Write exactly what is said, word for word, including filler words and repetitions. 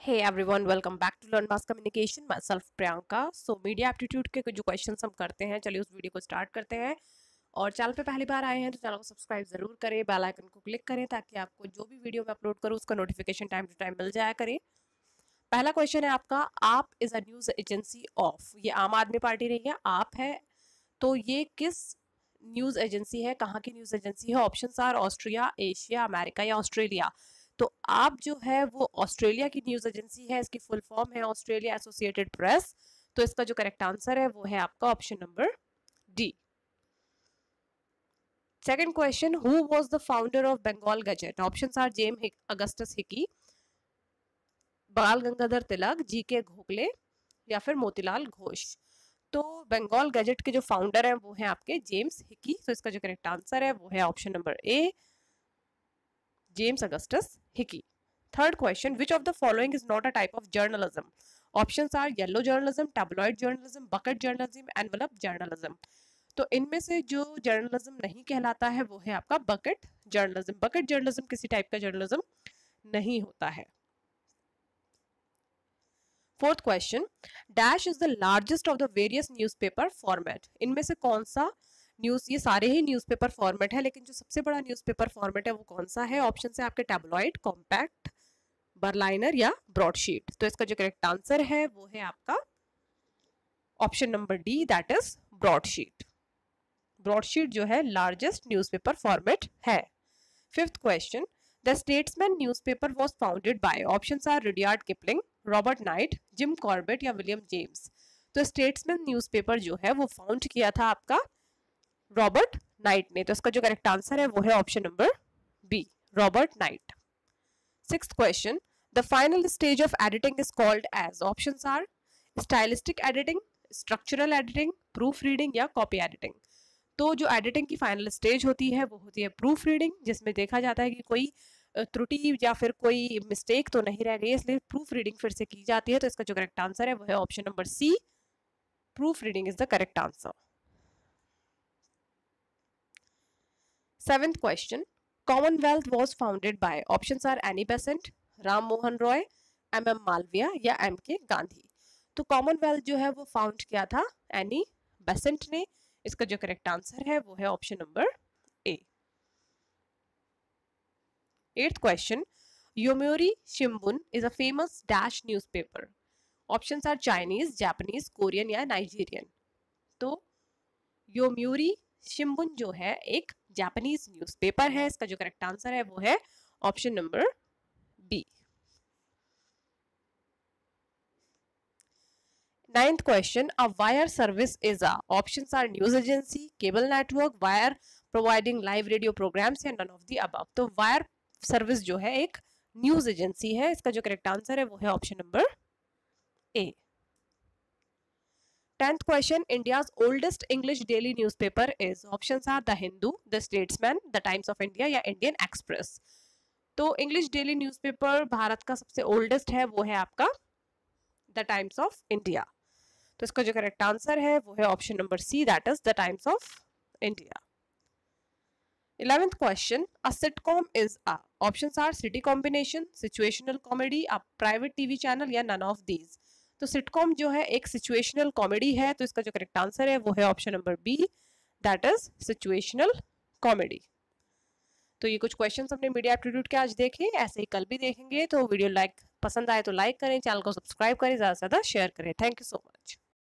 Hey everyone, welcome back to Learn Mass Communication. Myself Priyanka. So media aptitude के जो questions हम करते हैं, चलिए उस वीडियो को स्टार्ट करते हैं। और चैनल पे पहली बार आए हैं तो चैनल को सब्सक्राइब जरूर करें, बेल आइकन को क्लिक करें ताकि आपको जो भी वीडियो मैं अपलोड करूँ उसका नोटिफिकेशन टाइम टू टाइम मिल जाया करे। पहला क्वेश्चन है आपका, आप is a news agency of, ये आम आदमी पार्टी रही है, आप है तो ये किस न्यूज एजेंसी है, कहाँ की न्यूज एजेंसी है? Option are Austria, Asia, America या ऑस्ट्रेलिया। तो आप जो है वो ऑस्ट्रेलिया की न्यूज एजेंसी है, इसकी फुल फॉर्म है ऑस्ट्रेलिया एसोसिएटेड प्रेस। तो इसका जो करेक्ट आंसर है वो है आपका option number D. Second question, who was the founder of Bengal gazette? Options are James Augustus Hicky, Bal Gangadhar तिलक, जी के घोगले या फिर मोतीलाल घोष। तो बंगाल गजेट के जो फाउंडर हैं वो हैं आपके जेम्स हिकी। तो इसका जो करेक्ट आंसर है वो है option number A, James Augustus Hicky. Third question, which of the following is not a type of journalism? Options are yellow journalism, tabloid journalism, bucket journalism, envelope journalism. तो इनमें से जो जर्नलिज्म नहीं कहलाता है वो है आपका बकेट जर्नलिज्म। बकेट जर्नलिज्म किसी टाइप का जर्नलिज्म नहीं होता है। Fourth question, dash is the largest of the various newspaper format? इनमें से कौन सा न्यूज, ये सारे ही न्यूज़पेपर फॉर्मेट है लेकिन जो सबसे बड़ा न्यूज़पेपर फॉर्मेट है वो कौन सा है? ऑप्शन है आपके टैब्लॉइड, कॉम्पैक्ट, बर्लाइनर या ब्रॉडशीट। तो इसका जो करेक्ट आंसर है वो है आपका option number D, that is broadsheet. Broadsheet जो है लार्जेस्ट न्यूज़पेपर फॉर्मेट है। Fifth question, the Statesman newspaper was founded by? Options are Rudyard Kipling, Robert Knight, Jim Corbett या विलियम जेम्स। तो स्टेट्समैन न्यूज़पेपर जो है वो फाउंड किया था आपका रॉबर्ट नाइट ने। तो इसका जो करेक्ट आंसर है वो है option number B, Robert Knight. Sixth question, the final stage of editing is called as? Options are stylistic editing, structural editing, proof reading या कॉपी एडिटिंग। तो जो एडिटिंग की फाइनल स्टेज होती है वो होती है प्रूफ रीडिंग, जिसमें देखा जाता है कि कोई त्रुटि या फिर कोई मिस्टेक तो नहीं रह गई, इसलिए प्रूफ रीडिंग फिर से की जाती है। तो इसका जो करेक्ट आंसर है वो है option number C, proof reading is the correct answer. Seventh question, Commonwealth was founded by? Options are Annie Besant, Ram Mohan Roy, M M Malviya या एम के गांधी। तो कॉमनवेल्थ जो है वो फाउंड किया था एनी बेसेंट ने। इसका जो करेक्ट आंसर है वो है option number A. Eighth question, Yomiuri Shimbun is a famous dash newspaper? Options are Chinese, Japanese, Korean या नाइजीरियन। तो योमियोरी शिम्बुन जो है एक जापानीज न्यूज़पेपर है। इसका जो करेक्ट आंसर है वो है option number B. Ninth question, a wire service is a? Options are news agency, cable network, wire providing live radio programs या नन ऑफ द अबव। तो वायर सर्विस जो है एक न्यूज एजेंसी है। इसका जो करेक्ट आंसर है वो है option number A. Tenth question, India's oldest English daily newspaper is? Options are the Hindu, the Statesman, the Times of India या इंडियन एक्सप्रेस। तो इंग्लिश डेली न्यूज़पेपर भारत का सबसे ओल्डेस्ट है वो है आपका द टाइम्स ऑफ इंडिया। तो इसका जो करेक्ट आंसर है वो है option number C, that is the Times of India. Eleventh question, a sitcom is a? Options are city combination, situational comedy, a private TV channel या none of these. तो sitcom जो है एक situational comedy है। तो इसका जो correct answer है वो है option number B, that is situational comedy. तो ये कुछ क्वेश्चंस हमने मीडिया एप्टीट्यूड के आज देखे, ऐसे ही कल भी देखेंगे। तो वीडियो लाइक पसंद आए तो लाइक करें, चैनल को सब्सक्राइब करें, ज़्यादा से ज़्यादा शेयर करें। Thank you so much.